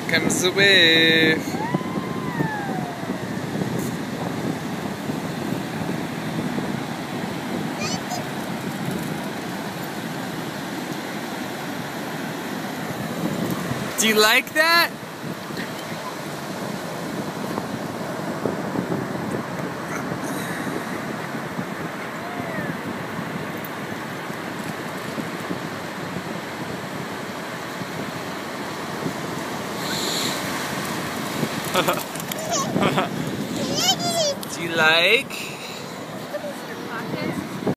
comes the wave. Do you like that? Do you like?